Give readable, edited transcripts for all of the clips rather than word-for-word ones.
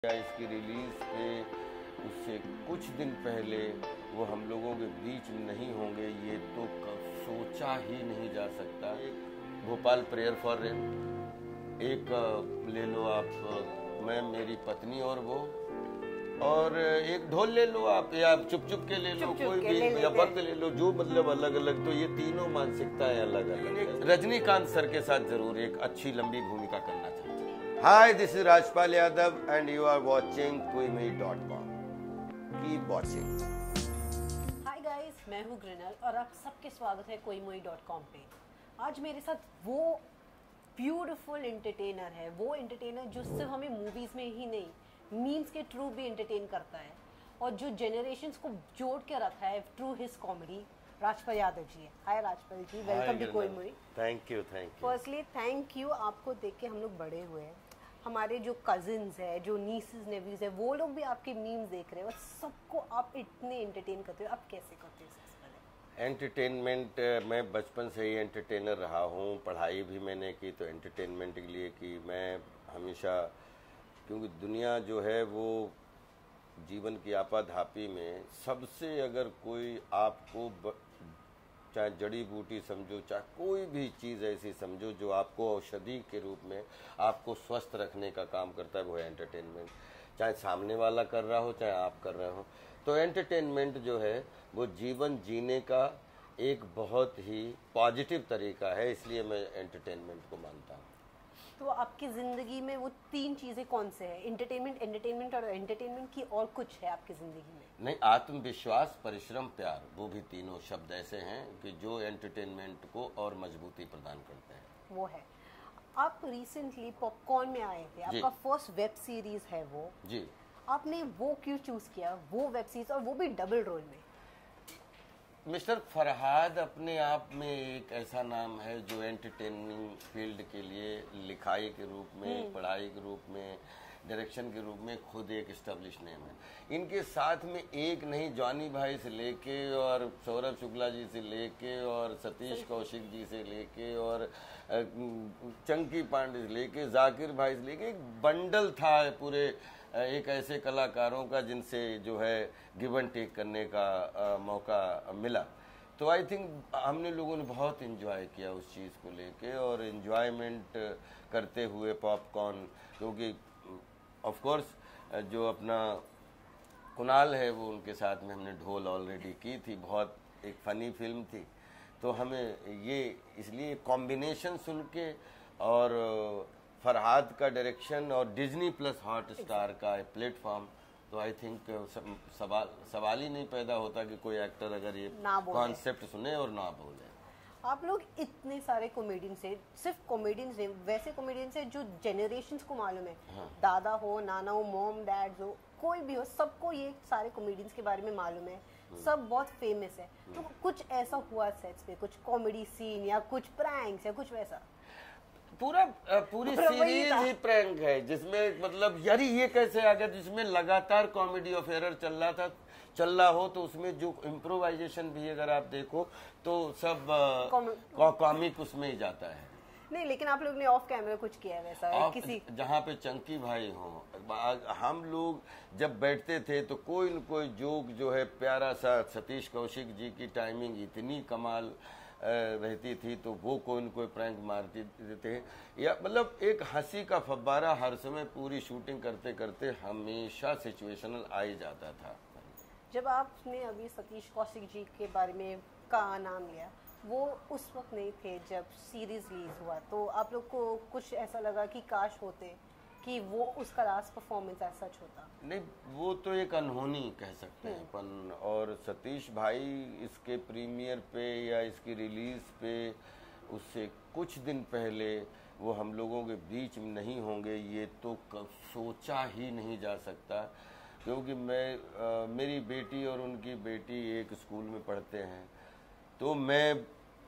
या इसकी रिलीज पे उससे कुछ दिन पहले वो हम लोगों के बीच में नहीं होंगे, ये तो सोचा ही नहीं जा सकता। भोपाल प्रेयर फॉर रेन एक ले लो आप, मैं मेरी पत्नी और वो, और एक ढोल ले लो आप, या चुप चुप के ले लो, कोई भी, या बंद ले लो, जो मतलब अलग अलग। तो ये तीनों मानसिकताएं अलग अलग। रजनीकांत सर के साथ जरूर एक अच्छी लंबी भूमिका करना चाहता हूँ। Hi, this is Rajpal Yadav and you are watching Kuimei.com. Keep watching. Hi guys, मैं हूँ ग्रिनल और आप सबके स्वागत है Kuimei.com पे। आज मेरे साथ वो ब्यूटीफुल एंटरटेनर है, वो एंटरटेनर जो सिर्फ हमें मूवीज़ में ही नहीं, मीम्स के थ्रू भी एंटरटेन करता है और जो जनरेशंस को जोड़ के रखा है through his comedy. Rajpal Yadav ji है। Hi Rajpal ji, welcome to Koimoi. Thank you. Firstly thank you, आपको देख के हम लोग बड़े हुए हैं। हमारे जो कजिन्स है, जो नीसेस नेव्यूज है, वो लोग भी आपके मीम्स देख रहे हैं और सबको आप इतने एंटरटेन करते हो। आप कैसे करते हो? एंटरटेनमेंट, मैं बचपन से ही एंटरटेनर रहा हूँ। पढ़ाई भी मैंने की तो एंटरटेनमेंट के लिए की। मैं हमेशा, क्योंकि दुनिया जो है वो जीवन की आपाधापी में सबसे, अगर कोई आपको चाहे जड़ी बूटी समझो, चाहे कोई भी चीज़ ऐसी समझो जो आपको औषधि के रूप में आपको स्वस्थ रखने का काम करता है, वो है एंटरटेनमेंट। चाहे सामने वाला कर रहा हो, चाहे आप कर रहे हो। तो एंटरटेनमेंट जो है वो जीवन जीने का एक बहुत ही पॉजिटिव तरीका है, इसलिए मैं एंटरटेनमेंट को मानता हूँ। तो आपकी ज़िंदगी में वो तीन चीज़ें कौन से हैं? एंटरटेनमेंट और एंटरटेनमेंट की और कुछ है आपकी ज़िंदगी में? नहीं, आत्मविश्वास, परिश्रम, प्यार, वो भी तीनों शब्द ऐसे हैं कि जो एंटरटेनमेंट को और मजबूती प्रदान करते हैं। वो है। आप रिसेंटली पॉपकॉर्न में आए थे, आपका फर्स्ट वेब सीरीज है वो जी। आपने वो क्यों चूज किया, वो वेब सीरीज, और वो भी डबल रोल में? मिस्टर फरहाद अपने आप में एक ऐसा नाम है जो एंटरटेनिंग फील्ड के लिए लिखाई के रूप में, पढ़ाई के रूप में, डायरेक्शन के रूप में खुद एक एस्टेब्लिश नेम है। इनके साथ में एक नहीं, जॉनी भाई से लेके और सौरभ शुक्ला जी से लेके और सतीश कौशिक जी से लेके और चंकी पांडे से लेके जाकिर भाई से लेके एक बंडल था पूरे एक ऐसे कलाकारों का जिनसे जो है गिव एंड टेक करने का मौका मिला। तो आई थिंक हमने लोगों ने बहुत एंजॉय किया उस चीज़ को लेके, और एंजॉयमेंट करते हुए पॉपकॉर्न, क्योंकि ऑफ कोर्स जो अपना कुणाल है वो, उनके साथ में हमने ढोल ऑलरेडी की थी, बहुत एक फ़नी फिल्म थी। तो हमें ये इसलिए कॉम्बिनेशन सुन के, और फरहाद का डायरेक्शन और डिज्नी प्लस हॉटस्टार का प्लेटफॉर्म, तो आई थिंक सवाल ही नहीं पैदा होता कि कोई एक्टर अगर ये कॉन्सेप्ट सुने और ना बोले। आप लोग इतने सारे कॉमेडियन से, सिर्फ कॉमेडियंस नहीं, वैसे कॉमेडियंस है जो जनरेशंस को मालूम है। हाँ। दादा हो, नाना हो, मॉम डैड हो, कोई भी हो, सबको ये सारे कॉमेडियंस के बारे में मालूम है। सब बहुत फेमस है। तो कुछ ऐसा हुआ सेट्स पे, कुछ कॉमेडी सीन या कुछ प्रैंक्स या कुछ वैसा? पूरी सीरीज ही प्रैंक है, जिसमें मतलब यार ये कैसे आ गया, जिसमें लगातार कॉमेडी ऑफ एरर चल रहा हो, तो उसमें जो इम्प्रोवाइजेशन भी अगर आप देखो तो सब कॉमिक उसमें ही जाता है। नहीं, लेकिन आप लोग ने ऑफ कैमरा कुछ किया है वैसा किसी? जहाँ पे चंकी भाई हो, हम लोग जब बैठते थे तो कोई न कोई जोक जो है प्यारा सा, सतीश कौशिक जी की टाइमिंग इतनी कमाल रहती थी, तो वो कोई न कोई प्रैंक मारते थे, या मतलब एक हंसी का फव्वारा हर समय पूरी शूटिंग करते करते हमेशा सिचुएशनल आ ही जाता था। जब आपने अभी सतीश कौशिक जी के बारे में का नाम लिया, वो उस वक्त नहीं थे जब सीरीज रिलीज हुआ, तो आप लोग को कुछ ऐसा लगा कि काश होते, कि वो उसका लास्ट परफॉर्मेंस ऐसा सच होता? नहीं, वो तो एक अनहोनी कह सकते हैं अपन। और सतीश भाई इसके प्रीमियर पे या इसकी रिलीज पे उससे कुछ दिन पहले वो हम लोगों के बीच में नहीं होंगे, ये तो सोचा ही नहीं जा सकता। क्योंकि मेरी बेटी और उनकी बेटी एक स्कूल में पढ़ते हैं, तो मैं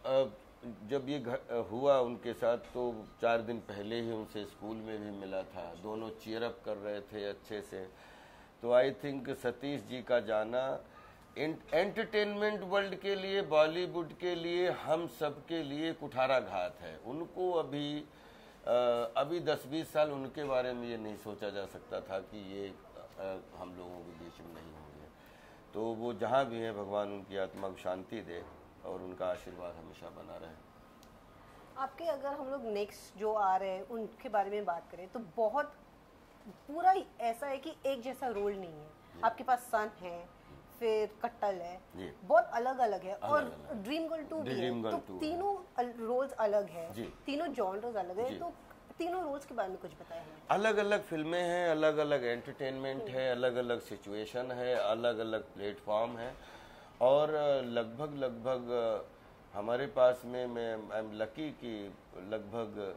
जब ये हुआ उनके साथ, तो 4 दिन पहले ही उनसे स्कूल में भी मिला था, दोनों चीयर अप कर रहे थे अच्छे से। तो आई थिंक सतीश जी का जाना एंटरटेनमेंट वर्ल्ड के लिए, बॉलीवुड के लिए, हम सब के लिए कुठाराघात है। उनको अभी अभी 10-20 साल उनके बारे में ये नहीं सोचा जा सकता था कि ये हम लोगों के बीच में नहीं होंगे। तो वो जहाँ भी हैं भगवान उनकी आत्मा को शांति दे और उनका आशीर्वाद हमेशा बना रहे। आपके अगर हम लोग नेक्स्ट जो आ रहे हैं उनके बारे में बात करें तो बहुत पूरा ऐसा है कि एक जैसा रोल नहीं है। आपके पास सन है, फिर कट्टल है, बहुत अलग अलग है, और ड्रीम गर्ल 2 भी है, तो तीनों रोल्स अलग है, तीनों जॉनर्स अलग है। तो तीनों रोल्स के बारे में कुछ बताएं हमें। अलग अलग फिल्में हैं, अलग अलग एंटरटेनमेंट है, अलग अलग सिचुएशन है, अलग अलग प्लेटफॉर्म है, और लगभग हमारे पास में मैं आई एम लकी कि लगभग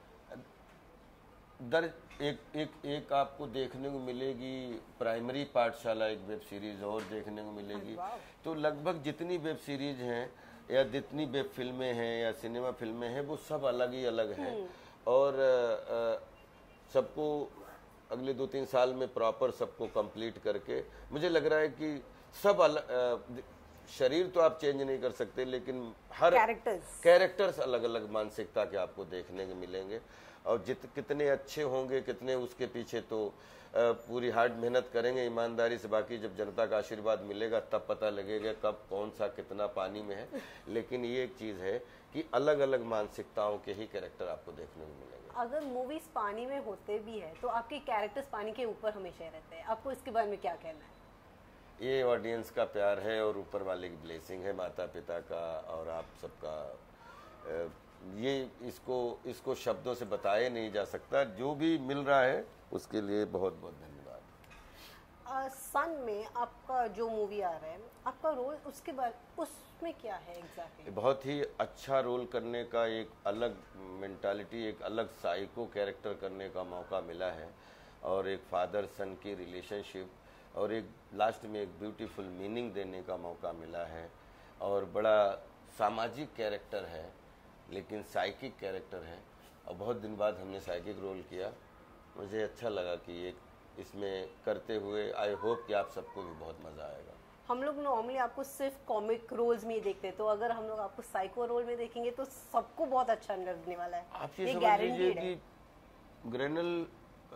एक आपको देखने को मिलेगी प्राइमरी पाठशाला, एक वेब सीरीज और देखने को मिलेगी। तो लगभग जितनी वेब सीरीज हैं या जितनी वेब फिल्में हैं या सिनेमा फिल्में हैं वो सब अलग ही अलग हैं, और सबको अगले 2-3 साल में प्रॉपर सबको कंप्लीट करके मुझे लग रहा है कि सब अलग। शरीर तो आप चेंज नहीं कर सकते, लेकिन हर कैरेक्टर्स अलग अलग मानसिकता के आपको देखने को मिलेंगे, और कितने अच्छे होंगे, कितने उसके पीछे तो पूरी हार्ड मेहनत करेंगे ईमानदारी से। बाकी जब जनता का आशीर्वाद मिलेगा तब पता लगेगा कब कौन सा कितना पानी में है। लेकिन ये एक चीज़ है कि अलग अलग मानसिकताओं के ही कैरेक्टर आपको देखने को मिलेंगे। अगर मूवीज पानी में होते भी है तो आपके कैरेक्टर्स पानी के ऊपर हमेशा रहते हैं, आपको इसके बारे में क्या कहना है? ये ऑडियंस का प्यार है और ऊपर वाले की ब्लेसिंग है, माता पिता का और आप सबका। ये इसको शब्दों से बताया नहीं जा सकता। जो भी मिल रहा है उसके लिए बहुत बहुत धन्यवाद। सन में आपका जो मूवी आ रहा है, आपका रोल उसके बाद उसमें क्या है एग्जैक्टली? बहुत ही अच्छा रोल करने का, एक अलग मेंटालिटी, एक अलग साइको कैरेक्टर करने का मौका मिला है, और एक फादर सन की रिलेशनशिप, और एक लास्ट में एक ब्यूटीफुल मीनिंग देने का मौका मिला है। और बड़ा सामाजिक कैरेक्टर है लेकिन साइकिक कैरेक्टर है, और बहुत दिन बाद हमने साइकिक रोल किया। मुझे अच्छा लगा कि ये इसमें करते हुए आई होप कि आप सबको भी बहुत मज़ा आएगा। हम लोग नॉर्मली आपको सिर्फ कॉमिक रोल्स में ही देखते हैं, तो अगर हम लोग आपको साइको रोल में देखेंगे तो सबको बहुत अच्छा लगने वाला है। आप ये समझ लीजिए कि ग्रेनल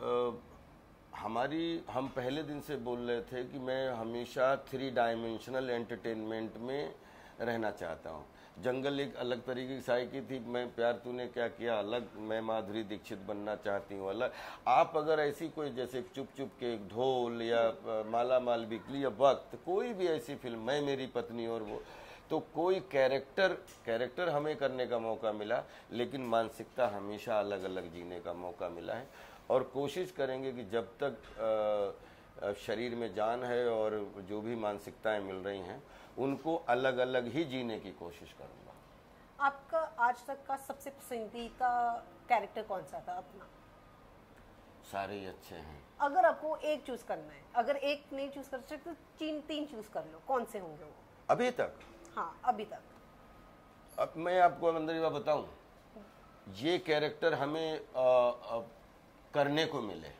हम पहले दिन से बोल रहे थे कि मैं हमेशा 3 डायमेंशनल एंटरटेनमेंट में रहना चाहता हूँ। जंगल एक अलग तरीके की साइकी थी, मैं प्यार तूने क्या किया अलग, मैं माधुरी दीक्षित बनना चाहती हूँ अलग। आप अगर ऐसी कोई जैसे चुप चुप के ढोल या माला माल बिकली या वक्त, कोई भी ऐसी फिल्म, मैं मेरी पत्नी और वो, तो कोई कैरेक्टर हमें करने का मौका मिला, लेकिन मानसिकता हमेशा अलग अलग जीने का मौका मिला है। और कोशिश करेंगे कि जब तक शरीर में जान है और जो भी मानसिकताएं मिल रही हैं उनको अलग अलग ही जीने की कोशिश करूंगा। आपका आज तक का सबसे पसंदीदा कैरेक्टर कौन सा था अपना? सारे ही अच्छे हैं। अगर आपको एक चूज करना है, अगर एक नहीं चूज कर सकते तो 3 चूज कर लो, कौन से होंगे वो अभी तक? हाँ अभी तक। अब मैं आपको अंदर बात बताऊं, ये कैरेक्टर हमें करने को मिले,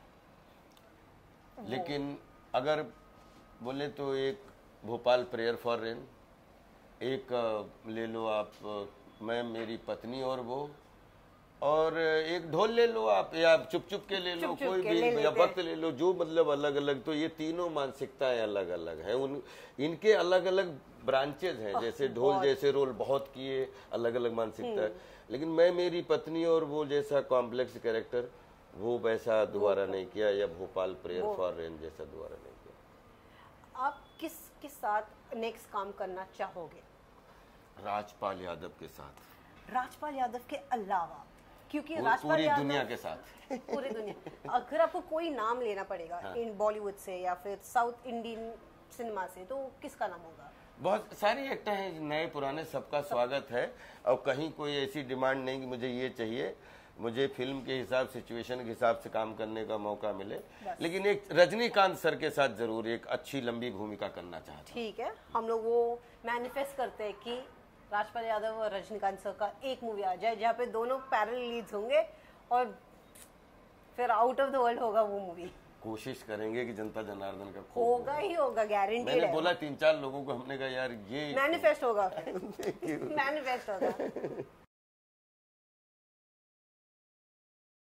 लेकिन अगर बोले तो एक भोपाल प्रेयर फॉर रेन, एक ले लो आप मैं मेरी पत्नी और वो, और एक ढोल ले लो आप, या चुप चुप के ले लो, कोई भी, या वक्त ले लो, जो मतलब अलग अलग। तो ये तीनों मानसिकताएं अलग अलग हैं, इनके अलग अलग ब्रांचेज हैं। जैसे ढोल जैसे रोल बहुत किए, अलग अलग मानसिकता है, लेकिन मैं मेरी पत्नी और वो जैसा कॉम्प्लेक्स कैरेक्टर वो वैसा दोबारा नहीं किया, या भोपाल प्रेयर फॉर रेन जैसा दोबारा नहीं किया। आप किसके साथ नेक्स्ट काम करना चाहोगे? राजपाल यादव के साथ। राजपाल यादव के अलावा? क्योंकि पूरी दुनिया के साथ पूरी दुनिया। अगर आपको कोई नाम लेना पड़ेगा इन बॉलीवुड से या फिर साउथ इंडियन सिनेमा से, तो किसका नाम होगा? बहुत सारे एक्टर हैं, नए पुराने, सबका स्वागत है। और कहीं कोई ऐसी डिमांड नहीं कि मुझे ये चाहिए, मुझे फिल्म के हिसाब, सिचुएशन के हिसाब से काम करने का मौका मिले। लेकिन एक रजनीकांत सर के साथ जरूर एक अच्छी लंबी भूमिका करना चाहता हूं। ठीक है, हम लोग वो मैनिफेस्ट करते हैं कि राजपाल यादव और रजनीकांत सर का एक मूवी आ जाए जहाँ पे दोनों पैरेलल लीड्स होंगे और फिर आउट ऑफ द वर्ल्ड होगा वो मूवी। कोशिश करेंगे कि जनता जनार्दन का होगा ही होगा, गारंटी। मैंने बोला 3-4 लोगों को, हमने कहा यार ये मैनिफेस्ट होगा मैनिफेस्ट होगा।